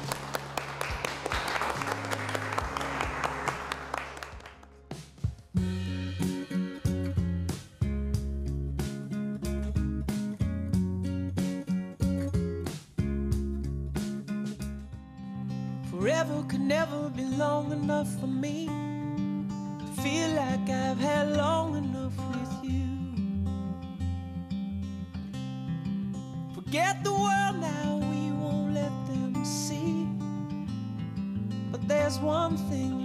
Forever could never be long enough for me. Feel like I've had long enough with you. Forget the world now, we won't let them see. But there's one thing